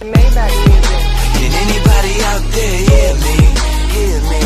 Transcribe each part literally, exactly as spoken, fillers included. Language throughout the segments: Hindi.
Maybach music. Can anybody out there hear me? Hear me?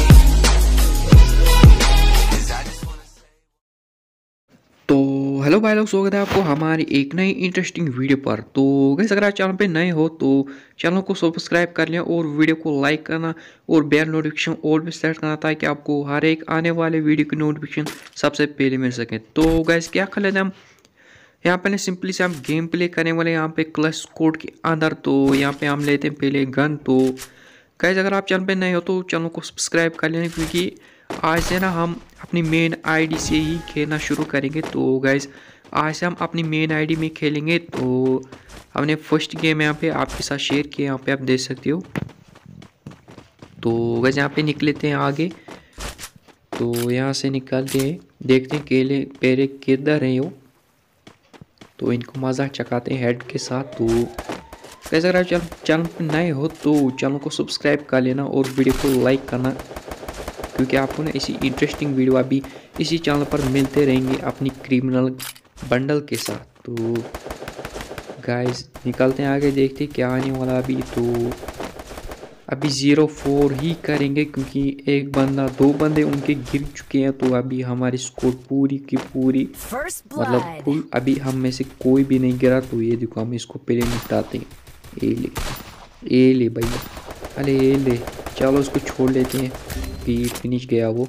'Cause I just wanna say... तो हेलो भाई लोग, स्वागत है आपको हमारी एक नई इंटरेस्टिंग वीडियो पर। तो गाइस, अगर आप चैनल पे नए हो तो चैनल को सब्सक्राइब कर लें और वीडियो को लाइक करना और बेल नोटिफिकेशन ऑल पे सेट करना ताकि आपको हर एक आने वाले वीडियो की नोटिफिकेशन सबसे पहले मिल सके। तो गाइस, क्या कर लेते हैं हम यहाँ पे सिंपली से हम गेम प्ले करने वाले यहाँ पे क्लैश कोड के अंदर। तो यहाँ पे हम लेते हैं पहले गन। तो गाइस, अगर आप चैनल पे नए हो तो चैनल को सब्सक्राइब कर लेना, क्योंकि आज से ना हम अपनी मेन आईडी से ही खेलना शुरू करेंगे। तो गाइस, आज से हम अपनी मेन आईडी में खेलेंगे। तो हमने फर्स्ट गेम यहाँ पे आपके साथ शेयर किया, यहाँ पे आप देख सकते हो। तो गाइस, यहाँ पे निकल लेते हैं आगे। तो यहाँ से निकलते हैं, देखते हैं केले पेरे किधर हैं वो। तो इनको मज़ा चकाते हैं हेड के साथ। तो गाइस, अगर आप चैनल पर नए हो तो चैनल को सब्सक्राइब कर लेना और वीडियो को लाइक करना, क्योंकि आपको ना इसी इंटरेस्टिंग वीडियो अभी इसी चैनल पर मिलते रहेंगे अपनी क्रिमिनल बंडल के साथ। तो गाइस, निकलते हैं आगे, देखते हैं क्या आने वाला अभी। तो अभी ज़ीरो फोर ही करेंगे, क्योंकि एक बंदा दो बंदे उनके गिर चुके हैं। तो अभी हमारी स्कोर पूरी की पूरी मतलब फुल, अभी हम में से कोई भी नहीं गिरा। तो ये देखो, हम इसको पहले निपटाते हैं। ये ले ये ले भैया, अरे ये ले, चलो उसको छोड़ लेते हैं कि फिनिश गया वो।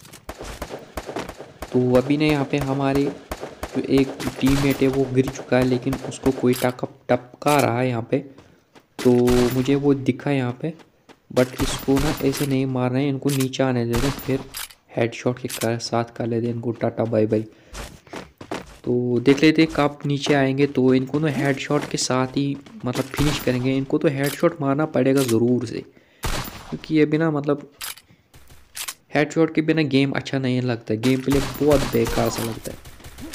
तो अभी ने यहाँ पे हमारे जो एक टीममेट है वो गिर चुका है, लेकिन उसको कोई टक टपका रहा है यहाँ पे। तो मुझे वो दिखा यहाँ पे, बट इसको ना ऐसे नहीं मार रहे हैं, इनको नीचे आने दे रहे, फिर हेडशॉट के कर, साथ कर लेते हैं इनको टाटा बाय बाय। तो देख लेते हैं कब नीचे आएंगे। तो इनको ना हेडशॉट के साथ ही मतलब फिनिश करेंगे। इनको तो हेडशॉट मारना पड़ेगा ज़रूर से, क्योंकि ये बिना मतलब हेडशॉट के बिना गेम अच्छा नहीं लगता, गेम प्ले बहुत बेकार सा लगता है।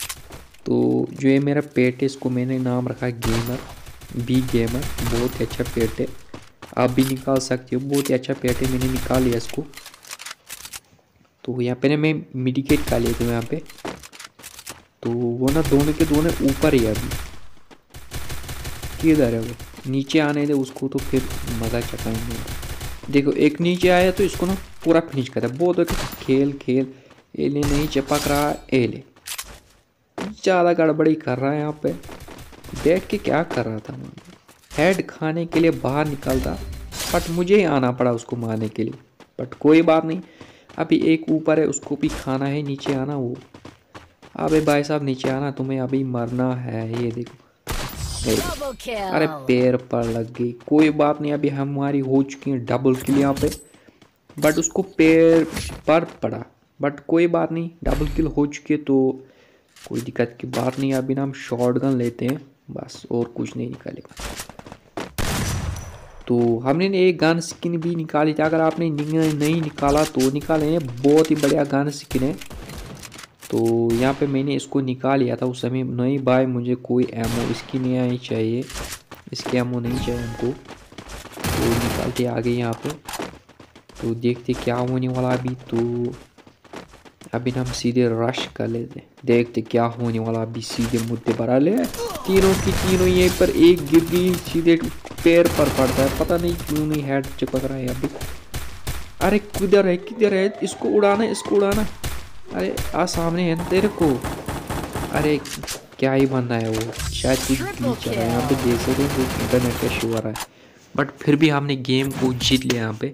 तो जो ये मेरा पेट है, इसको मैंने नाम रखा गेमर, बी गेमर। बहुत ही अच्छा पेट है, आप भी निकाल सकते हो, बहुत ही अच्छा पेट है, मैंने निकाल लिया इसको। तो यहाँ पे ना मैं मेडिकेट कर लेता हूँ यहाँ पे। तो वो ना दोनों के दोनों ऊपर ही है अभी, किधर है वो, नीचे आने दे उसको, तो फिर मज़ा चकाएंगे। देखो, एक नीचे आया तो इसको ना पूरा फिनिश करता है। बहुत खेल खेल एले नहीं चिपक रहा, एले ज़्यादा गड़बड़ी कर रहा है यहाँ पे। बैठ के क्या कर रहा था, हेड खाने के लिए बाहर निकलता, बट मुझे ही आना पड़ा उसको मारने के लिए। बट कोई बात नहीं, अभी एक ऊपर है, उसको भी खाना है, नीचे आना वो। अबे भाई साहब, नीचे आना, तुम्हें अभी मरना है। ये देखो, अरे पैर पर लग गई, कोई बात नहीं, अभी हमारी हो चुकी है डबल किल यहाँ पे, बट उसको पैर पर पड़ा, बट कोई बात नहीं, डबल किल हो चुकी है। तो कोई दिक्कत की बात नहीं। अभी ना हम शॉटगन लेते हैं बस, और कुछ नहीं निकालेगा। तो हमने एक गन स्किन भी निकाली थी, अगर आपने नहीं निकाला तो निकालें, बहुत ही बढ़िया गन स्किन है। तो यहाँ पे मैंने इसको निकाल लिया था उस समय। नहीं भाई, मुझे कोई एमओ इसकी नहीं आनी चाहिए, इसकी एमओ नहीं चाहिए हमको। तो निकालते आगे यहाँ पे। तो देखते क्या होने वाला अभी। तो अभी हम सीधे रश कर लेते, देखते क्या होने वाला अभी। सीधे मुद्दे पर आ ले, तीनों की तीनों यहीं पर, एक गिर गई सीधे पैर पर पड़ता है, पता नहीं क्यों नहीं हेड चिपक रहा है अभी। अरे किधर है, किधर है, इसको उड़ाना, इसको उड़ाना। अरे आ सामने है तेरे को। अरे क्या ही बनना है वो, शायद ग्लिच है यहाँ पे, देख सकते हो इंटरनेट का इशू आ रहा है, बट फिर भी हमने गेम को जीत लिया यहाँ पे।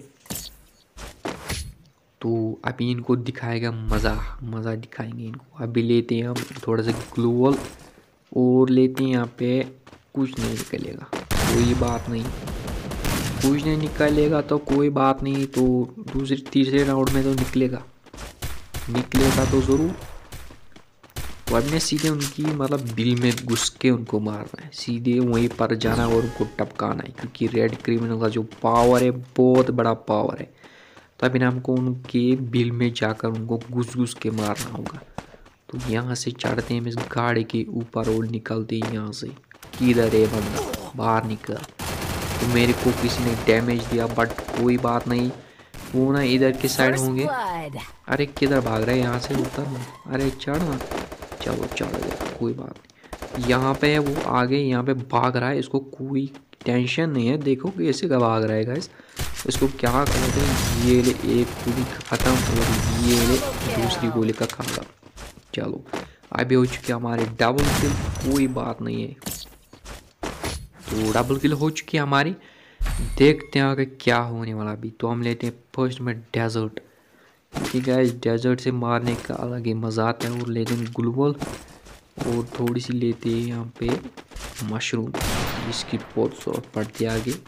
तो अभी इनको दिखाएगा मज़ा, मज़ा दिखाएंगे इनको। अभी लेते हैं हम थोड़ा सा ग्लोवल और लेते हैं यहाँ पे। कुछ नहीं निकलेगा, कोई बात नहीं, कुछ नहीं निकलेगा तो कोई बात नहीं। तो दूसरे तीसरे राउंड में तो निकलेगा, निकलेगा तो ज़रूर। तो अब ने सीधे उनकी मतलब दिल में घुस के उनको मारना है, सीधे वहीं पर जाना और उनको टपकाना है, क्योंकि रेड क्रिमिनल का जो पावर है बहुत बड़ा पावर है। तो अभी हमको उनके बिल में जाकर उनको घुस घुस के मारना होगा। तो यहाँ से चढ़ते हैं इस गाड़ी के ऊपर और निकलते हैं यहाँ से। किधर है बंदा, बाहर निकल। तो मेरे को किसी ने डैमेज दिया, बट कोई बात नहीं, वो ना इधर के साइड होंगे। अरे किधर भाग रहे हैं, यहाँ से उतरना, अरे चढ़ना, चलो चढ़ गया, कोई बात नहीं। यहाँ पे है वो आगे, यहाँ पे भाग रहा है, इसको कोई टेंशन नहीं है। देखो कैसे का भाग रहा है गाइस। इसको क्या कहते हैं, ये ले एक गोली खत्म और ये ले दूसरी गोली का खागा। चलो अभी हो चुकी हमारे डबल किल, कोई बात नहीं है। तो डबल किल हो चुकी है हमारी। देखते हैं आगे क्या होने वाला। अभी तो हम लेते हैं फर्स्ट में डेजर्ट, क्योंकि गाइस डेजर्ट से मारने का अलग ही मज़ा आता है। और लेते हैं ग्लूवल और थोड़ी सी लेते हैं यहाँ पे मशरूम, जिसकी बहुत जरूरत पड़ती है आगे।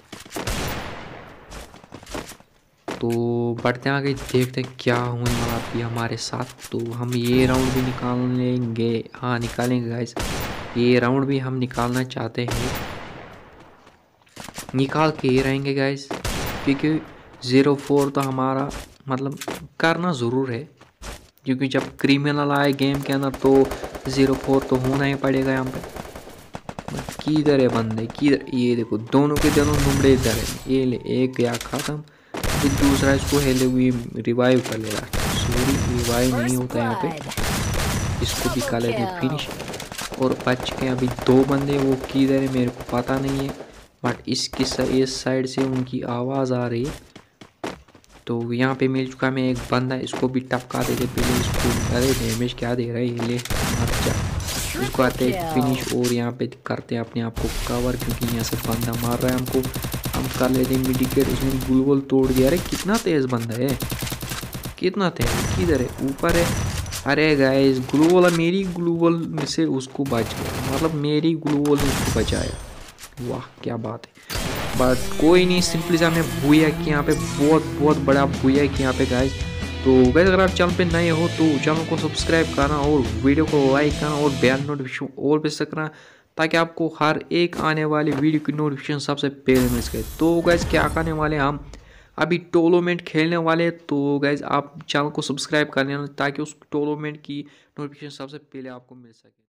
तो बढ़ते हैं आगे, देखते हैं क्या होने वाला अभी हमारे साथ। तो हम ये राउंड भी निकाल लेंगे, हाँ निकालेंगे गाइस। ये राउंड भी हम निकालना चाहते हैं, निकाल के ही रहेंगे गाइस, क्योंकि ज़ीरो फोर तो हमारा मतलब करना ज़रूर है। क्योंकि जब क्रिमिनल आए गेम के अंदर तो ज़ीरो फोर तो होना ही पड़ेगा यहाँ पे। किधर है बंदे, किधर, ये देखो दोनों के दोनों नुमड़े इधर है। ये ले एक गया खत्म, फिर दूसरा इसको हेले हुए रिवाइव कर ले रहा है। सॉरी रिवाइव नहीं होता यहाँ पे, इसको भी कर लेते फिनिश। और बच के अभी दो बंदे, वो किधर है मेरे को पता नहीं है, बट इसकी इस साइड से उनकी आवाज़ आ रही है। तो यहाँ पे मिल चुका मैं एक बंदा, इसको भी टपका देते पहले इसको। अरे डैमेज क्या दे रहा है ये ले, अच्छा इसको आते हैं फिनिश। और यहाँ पे करते हैं अपने आप को कवर, क्योंकि यहाँ से बंदा मार रहा है हमको। हम कर लेते हैं मिडिकेट, उसने ग्लूवल तोड़ दिया। अरे कितना तेज़ बंदा है, कितना तेज़, किधर है, ऊपर है। अरे गाइस ग्लूवल, मेरी ग्लूवल में से उसको बच गया, मतलब मेरी ग्लूवल ने उसको बचाया। वाह क्या बात है। बट कोई नहीं, सिंपली सा हमें भूया कि यहाँ पे बहुत बहुत बड़ा भूया कि यहाँ पे गाइस। तो गाइस अगर आप चैनल पे नए हो तो चैनल को सब्सक्राइब करना और वीडियो को लाइक करना और बेल नोटिफिकेशन ऑल पे सकना, ताकि आपको हर एक आने वाली वीडियो की नोटिफिकेशन सबसे पहले मिल सके। तो गाइस क्या करने वाले हम अभी टूर्नामेंट खेलने वाले। तो गाइस आप चैनल को सब्सक्राइब कर लेना, ताकि उस टूर्नामेंट की नोटिफिकेशन सबसे पहले आपको मिल सके।